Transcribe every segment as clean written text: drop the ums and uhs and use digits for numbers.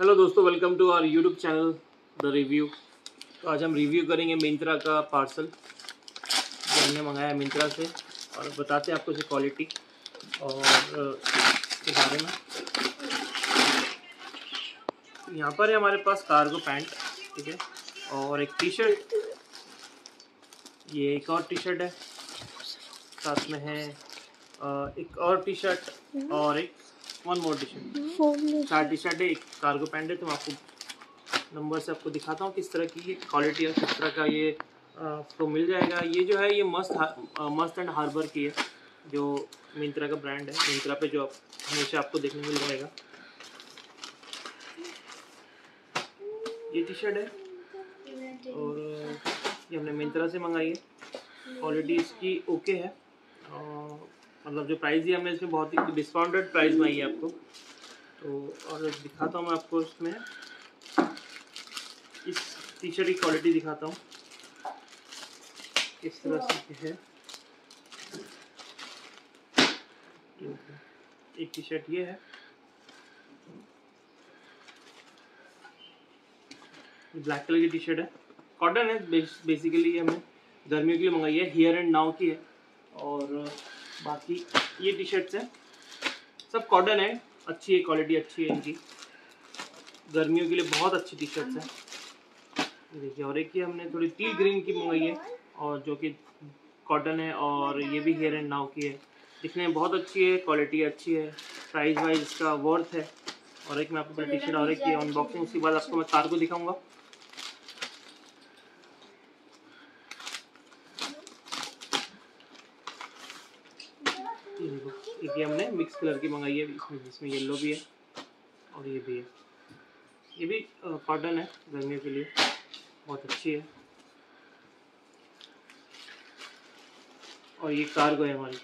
Hello दोस्तों, welcome to our YouTube channel the review. तो आज हम रिव्यू करेंगे मिंत्रा का पार्सल जो हमने मंगाया मिंत्रा से, और बताते हैं आपको इसकी क्वालिटी और इसके बारे में। यहाँ पर है हमारे पास कार्गो पैंट, ठीक है, और एक टी शर्ट, ये एक और टी शर्ट है, साथ में है एक और टी शर्ट और एक one more T shirt. 4 T shirt है, एक कार्गो पैंट है। तो मैं आपको नंबर से आपको दिखाता हूँ किस तरह की ये क्वालिटी है, किस तरह का ये आपको मिल जाएगा। ये जो है ये मस्त एंड हार्बर की है, जो मिंत्रा का ब्रांड है। मिंत्रा पे जो हमेशा आपको देखने मिल जाएगा। ये टी शर्ट है और ये हमने मिंत्रा से मंगाई है। क्वालिटी इसकी ओके है, मतलब जो प्राइस दिया हमने इसमें बहुत ही डिस्काउंटेड प्राइस में आई है आपको। तो और दिखाता हूँ मैं आपको इसमें इस टी शर्ट की क्वालिटी दिखाता हूँ किस तरह से है। एक टी शर्ट ये है, ब्लैक कलर की टी शर्ट है, कॉटन है। बेसिकली हमने गर्मियों के लिए मंगाई है, हियर एंड नाउ की है। और बाकी ये टी शर्ट्स हैं, सब कॉटन है, अच्छी है, क्वालिटी अच्छी है इनकी, गर्मियों के लिए बहुत अच्छी टी शर्ट्स हैं। देखिए, और एक ये हमने थोड़ी टी ग्रीन की मंगाई है, और जो कि कॉटन है, और ये भी हियर एंड नाउ की है। दिखने में बहुत अच्छी है, क्वालिटी अच्छी है, प्राइस वाइज इसका वर्थ है। और एक मैं आपको टी शर्ट और एक की अनबॉक्सिंग, उसके बाद आपको मैं कार्गो दिखाऊंगा। ये देखो, एक ये हमने मिक्स कलर की मंगाई है, इसमें येलो भी है और ये भी है। ये भी कॉटन है, गर्मियों के लिए बहुत अच्छी है। और ये कार्गो है हमारी।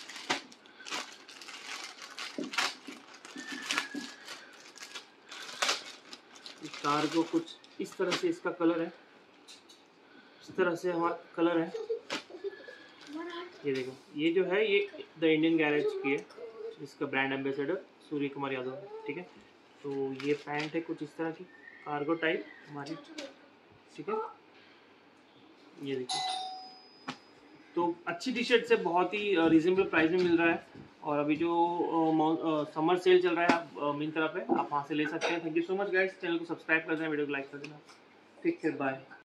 कार्गो कुछ इस तरह से इसका कलर है, इस तरह से हमारा कलर है। ये देखो, ये जो है ये द इंडियन गैरेज की है, इसका brand ambassador Suryakumar Yadav है, ठीक है। तो ये पैंट है कुछ इस तरह की कार्गो टाइप हमारी, ठीक है। ये देखिए, तो अच्छी टी शर्ट से बहुत ही रीजनेबल प्राइस में मिल रहा है। और अभी जो समर सेल चल रहा है, आप मिंत्रा पे आप वहाँ से ले सकते हैं। Thank you so much guys, channel को सब्सक्राइब कर देना, वीडियो को लाइक कर देना। ठीक है, बाय।